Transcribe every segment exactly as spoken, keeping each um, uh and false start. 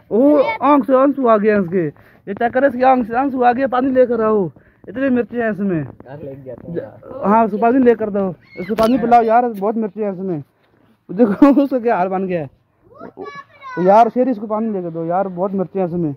ओ आंख से आंसू आ गया इसके, ये चेक करे इसकी आंख से आंसू आ गया, पानी लेकर आओ, इतनी मिर्ची है इसमें। हाँ उसको पानी लेकर दो, इसको पानी पिलाओ यार, बहुत मिर्ची है इसमें। देखो उसका क्या हाल बन गया है। तो यार शेरी इसको पानी लेकर दो यार, बहुत मिर्ची है इसमें।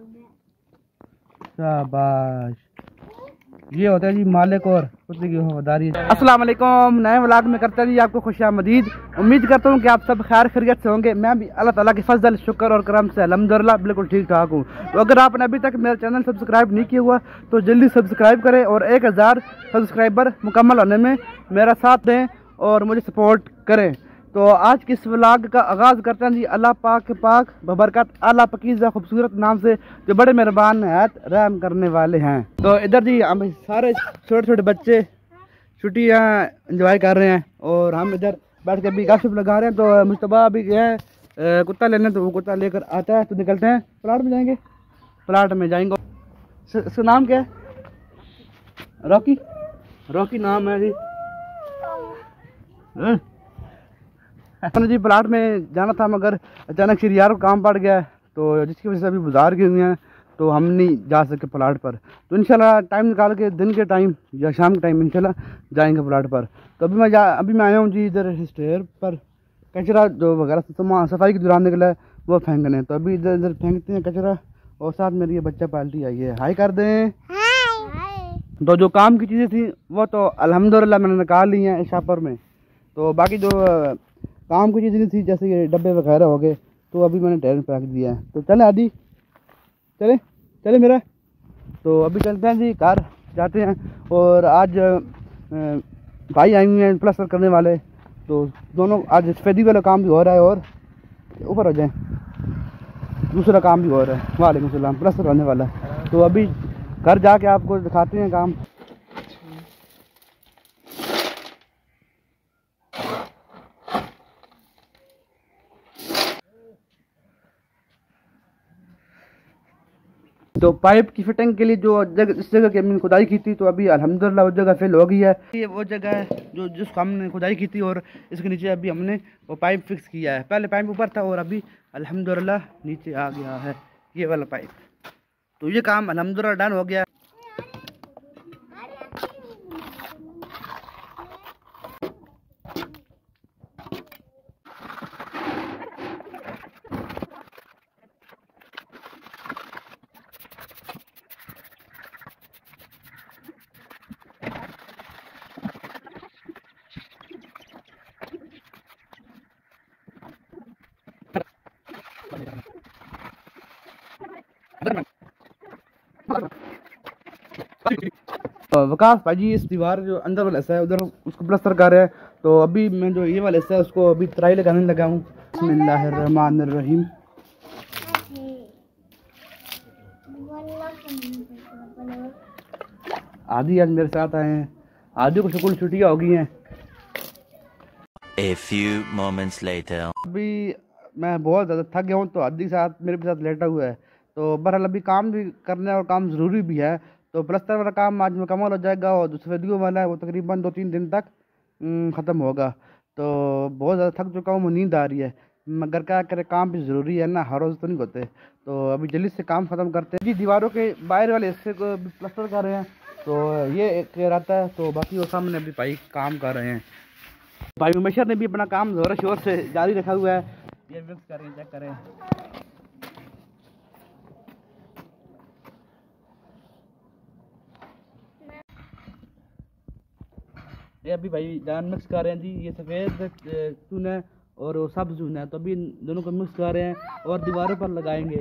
शाबाश, ये होता है जी मालिक और कुत्ते की वफादारी। अस्सलाम वालेकुम, नए व्लॉग में करता जी आपको खुशामदीद। उम्मीद करता हूँ कि आप सब खैर खैरियत से होंगे। मैं भी अल्लाह ताला के फजल शुक्र और करम से अल्हम्दुलिल्लाह बिल्कुल ठीक ठाक हूँ। तो अगर आपने अभी तक मेरा चैनल सब्सक्राइब नहीं किया हुआ तो जल्दी सब्सक्राइब करें और एक हज़ार सब्सक्राइबर मुकम्मल होने में मेरा साथ दें और मुझे सपोर्ट करें। तो आज के इस व्लॉग का आगाज़ करते हैं जी अल्लाह पाक के पाक बबरकत आला पकीज़ा खूबसूरत नाम से, जो बड़े मेहरबान नहायत रहम करने वाले हैं। तो इधर जी हम सारे छोटे छोटे बच्चे छुट्टियाँ इंजॉय कर रहे हैं और हम इधर बैठ के अभी गपशप लगा रहे हैं। तो मुश्तबा अभी गया है कुत्ता लेने, तो वो कुत्ता लेकर आता है तो निकलते हैं, प्लाट में जाएंगे। प्लाट में जाएंगे। इसका नाम क्या है? रॉकी। रॉकी नाम है जी। अपने जी प्लाट में जाना था मगर अचानक श्री यार को काम पड़ गया है, तो जिसकी वजह से अभी बाजार गए हुए हैं तो हम नहीं जा सके प्लाट पर। तो इंशाल्लाह टाइम निकाल के दिन के टाइम या शाम के टाइम इंशाल्लाह जाएंगे प्लाट पर। तो अभी मैं जा अभी मैं आया हूँ जी इधर स्टेयर पर, कचरा जो वगैरह तो सफाई के दौरान निकला है वो फेंकने। तो अभी इधर इधर फेंकते हैं कचरा और साथ मेरी ये बच्चा पार्टी आई है, हाई कर दें। तो जो काम की चीज़ें थी वो तो अल्हम्दुलिल्लाह मैंने निकाल ली हैं शापर में। तो बाकी जो काम की चीज़ें थी जैसे ये डब्बे वगैरह हो गए तो अभी मैंने टैर में फेंक दिया है। तो चले आदि, चले चले मेरा। तो अभी चलते हैं जी, कार जाते हैं। और आज भाई आए हुए हैं प्लास्टर करने वाले, तो दोनों आज सफेदी वाला काम भी हो रहा है और ऊपर हो जाए दूसरा काम भी हो रहा है। वालेकुम सलाम, प्लास्टर होने वाला है। तो अभी घर जाके आपको दिखाते हैं काम। तो पाइप की फिटिंग के लिए जो जगह इस जगह की हमने खुदाई की थी तो अभी अल्हम्दुलिल्लाह वो जगह फिल हो गई है। ये वो जगह है जो जिसको हमने खुदाई की थी और इसके नीचे अभी हमने वो पाइप फिक्स किया है। पहले पाइप ऊपर था और अभी अल्हम्दुलिल्लाह नीचे आ गया है ये वाला पाइप। तो ये काम अल्हम्दुलिल्लाह डन हो गया। वकास भाजी इस दीवार जो अंदर वाला हिस्सा है उधर उसको प्लास्टर कर रहे हैं। तो अभी मैं जो ये वाला हिस्सा है उसको अभी तराई लगाने लगा हूँ। बिस्मिल्लाहिर्रहमानिर्रहीम। आदि आज मेरे साथ आए हैं, आदि को स्कूल छुट्टियाँ हो गई हैं। A few moments later. अभी मैं बहुत ज़्यादा थक गया हूँ तो आदि के साथ मेरे साथ लेटा हुआ है। तो बहरहाल अभी काम भी करना है और काम ज़रूरी भी है। तो प्लस्तर वाला काम आज मुकम्मल हो जाएगा और जो सफेदियों वाला है वो तकरीबन दो तीन दिन तक ख़त्म होगा। तो बहुत ज़्यादा थक चुका हूँ, मुझे नींद आ रही है मगर क्या करे, काम भी ज़रूरी है ना, हर रोज़ तो नहीं होते। तो अभी जल्दी से काम ख़त्म करते हैं जी। दीवारों के बाहर वाले हिस्से को प्लस्तर कर रहे हैं तो ये एक रहता है। तो बाकी वो सामने अभी भाई काम कर रहे हैं। भाई उमेशर ने भी अपना काम ज़ोर शोर से जारी रखा हुआ है। ये मिक्स करें, चेक करें। ये अभी भाई जान मिक्स कर रहे हैं जी। ये सफ़ेद चूना है और वो सब्ज़ चूना है, तो अभी दोनों को मिक्स कर रहे हैं और दीवारों पर लगाएंगे।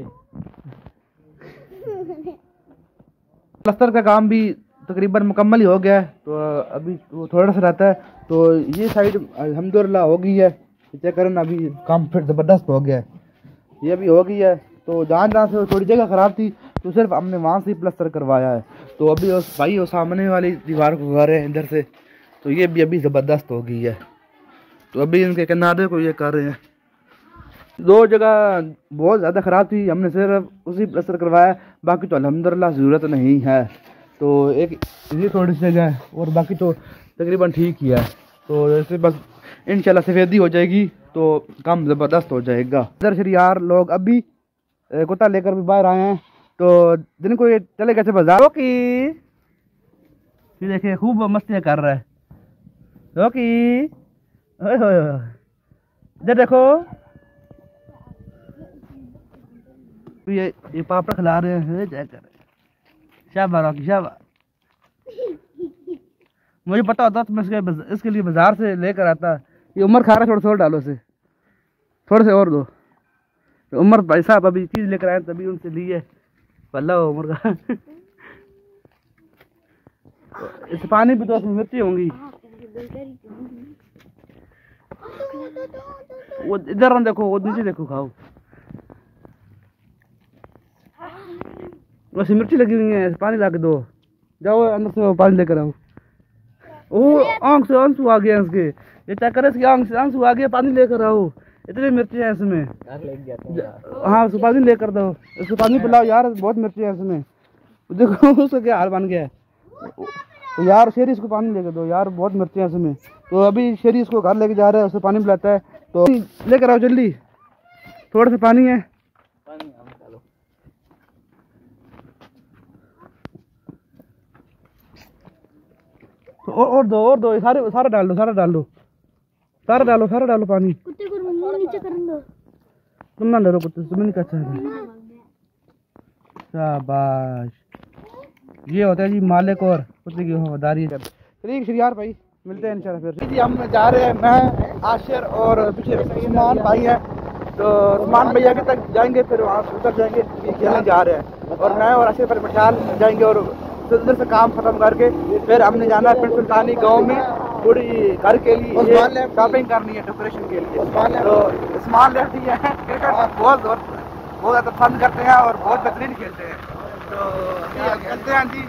प्लास्टर का काम भी तकरीबन मुकम्मल ही हो गया है। तो अभी वो थोड़ा सा रहता है। तो ये साइड अल्हम्दुलिल्लाह हो गई है, चेक करें ना, अभी काम फिर ज़बरदस्त हो गया है। ये भी हो गई है। तो जहाँ जहाँ से थोड़ी जगह ख़राब थी तो सिर्फ हमने वहाँ से ही प्लास्टर करवाया है। तो अभी उस भाई वो सामने वाली दीवार को कर रहे हैं इधर से, तो ये भी अभी ज़बरदस्त हो गई है। तो अभी इनके किनारे को ये कर रहे हैं। दो जगह बहुत ज़्यादा ख़राब थी, हमने सिर्फ उसी प्लास्टर करवाया, बाकी तो अल्हम्दुलिल्लाह ज़रूरत नहीं है। तो एक ये थोड़ी सी जगह है और बाकी तो तकरीबन ठीक ही है। तो जैसे बस इंशाल्लाह सफ़ेदी हो जाएगी तो काम ज़बरदस्त हो जाएगा। इधर से यार लोग अभी कुत्ता लेकर भी बाहर आए हैं। तो दिन को ये चले गए थे बाजार की, ये देखिए खूब मस्तियाँ कर रहा है रोकी। ओए होए इधर देखो, ये ये पापड़ खिला रहे हैं। शाबाश रॉकी शाबाश। मुझे पता होता तो मैं इसके इसके लिए बाजार से लेकर आता। ये उमर खा रहा है, थोड़ा थोड़ा डालो से, थोड़े से और दो। तो उमर भाई साहब अभी चीज़ लेकर आए तभी उनसे लिए पल्ला उमर का। इस पानी भी तो उसमें मिर्ची होंगी। वो इधर ना देखो, वो नीचे देखो, खाओ। वैसे मिर्ची लगी हुई है, पानी ला के दो। जाओ अंदर से पानी लेकर आओ। ओ आंख से आंसू आ गया इसके, ये चेक करे इसकी आंख से आंसू आ गया। पानी लेकर आओ, इतनी मिर्ची है इसमें। हाँ उसको पानी लेकर दो, इसको पानी पिलाओ यार, बहुत मिर्ची है इसमें। देखो उसका क्या हाल बन गया है। तो यार शेरी इसको पानी लेकर दो यार, बहुत मिर्ची है इसमें। तो अभी शेरी इसको घर लेके जा रहा है, उसको पानी पिलाता है। तो लेकर आओ जल्दी, थोड़ा सा पानी है। तो और, और दो और दो, सारे सारा डाल दो, सारा डाल दो, सारा डालो, सारा डालो पानी। कुत्ते को मुंह नीचे कर दो। तुम ना डरो कुत्ते, तुम्हें नहीं कहता है। शाबाश, ये होता है जी मालिक और कुत्ते की वफादारी। चलिए श्रीयार भाई, मिलते हैं इंशाल्लाह फिर। जी हम जा रहे हैं, मैं आशिर और पीछे उस्मान भाई हैं। तो उस्मान भैया के तक जाएंगे, फिर वहाँ उतर जाएंगे, खेलने जा रहे हैं। और मैं और आशिर पर मशाल जाएंगे और उधर से काम खत्म करके फिर हमने जाना है पिंड सुल्तानी गाँव में, थोड़ी घर के लिए शॉपिंग करनी है, डेकोरेशन के लिए। तो उस्मान लेफ्टी है, क्रिकेट बहुत बहुत ज़्यादा पसंद करते हैं और बहुत बेहतरीन खेलते हैं। तो खेलते हैं जी।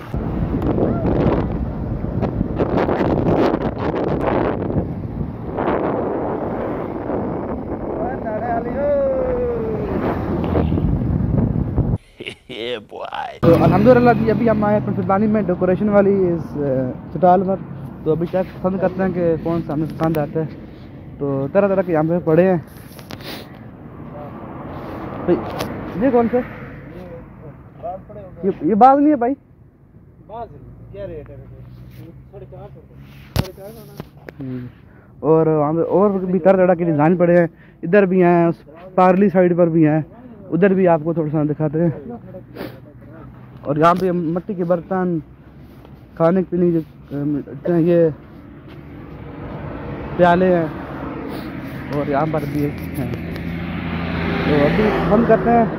Yeah, boy. तो अल्हम्दुलिल्लाह जी अभी हम आए सुल्तानी में डेकोरेशन वाली इस स्टॉल पर। तो अभी चेक पसंद करते हैं कि कौन सा हमें पसंद आता है। तो तरह तरह के यहाँ पे पड़े हैं। तो ये कौन से, ये ये बाज नहीं है भाई, बाज क्या रेट है? साढ़े चार सौ। और वहाँ पे और भी तरह तरह के डिज़ाइन पड़े हैं। इधर भी हैं, उस पार्ली साइड पर भी हैं, उधर भी आपको थोड़ा सा दिखाते हैं। और यहाँ पे मिट्टी के बर्तन, खाने पीने के ये प्याले हैं, और यहाँ पर भी हैं। तो अभी हम करते हैं।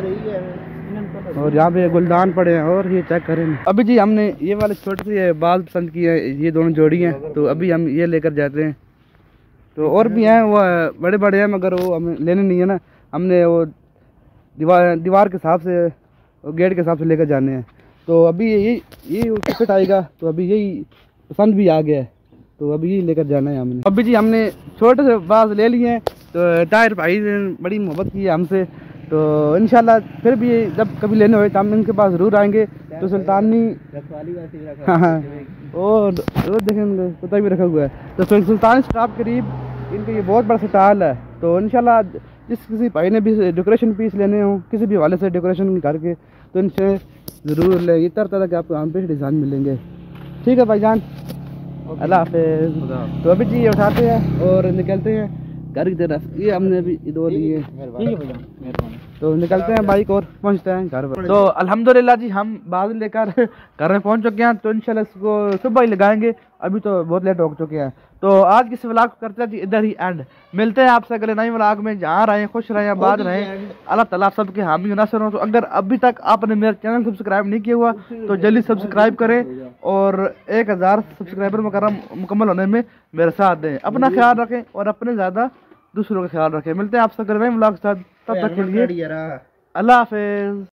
और यहाँ पे गुलदान पड़े हैं, और ये चेक करें। अभी जी हमने ये वाले छोटे से बाल पसंद किए हैं, ये दोनों जोड़ी हैं। तो अभी हम ये लेकर जाते हैं। तो और भी हैं, वो बड़े बड़े हैं, मगर वो हमें लेने नहीं है ना। हमने वो दीवार दीवार के हिसाब से, गेट के हिसाब से लेकर जाने हैं। तो अभी यही यही फिट आएगा। तो अभी यही पसंद भी आ गया है, तो अभी यही लेकर जाना है हमने। अभी जी हमने छोटे से बाज ले लिए हैं। तो टायर भाई ने बड़ी मोहब्बत की है हमसे। तो इंशाल्लाह फिर भी जब कभी लेने हुए तो हम इनके पास ज़रूर आएंगे। तो सुल्तानी, हाँ हाँ और देखेंगे कुत्ता भी रखा हुआ है। तो सुल्तानी स्टॉप करीब इनका ये बहुत बड़ा स्टॉल है। तो इंशाल्लाह जिस किसी भाई ने भी डेकोरेशन पीस लेने हो किसी भी हवाले से डेकोरेशन करके, तो इनसे ज़रूर ले। ये तरह तरह के आपको यहाँ पे डिज़ाइन मिलेंगे। ठीक है भाईजान, अल्लाह हाफिज़। तो अभी जी ये उठाते हैं और निकलते हैं घर की तरफ। ये हमने अभी दो लिए, तो निकलते हैं बाइक और पहुंचते हैं घर पर। तो अल्हम्दुलिल्लाह जी हम बाज़ लेकर घर में पहुंच चुके हैं। तो इंशाल्लाह इसको सुबह ही लगाएंगे, अभी तो बहुत लेट हो चुके हैं। तो आज की इस व्लॉग को करते हैं जी इधर ही एंड। मिलते हैं आपसे अगले नए व्लॉग में। जहाँ रहें खुश रहें, आबाद रहें, अल्लाह ताला सबके हामी और नासिर हो। तो अगर अभी तक आपने मेरा चैनल सब्सक्राइब नहीं किया हुआ तो जल्दी सब्सक्राइब करें और एक हज़ार सब्सक्राइबर मुकम्मल होने में मेरे साथ दें। अपना ख्याल रखें और अपने ज़्यादा दूसरों का ख्याल रखें। मिलते हैं आपसे अगले नए व्लॉग के साथ, तब तक के लिए अल्लाह हाफिज़।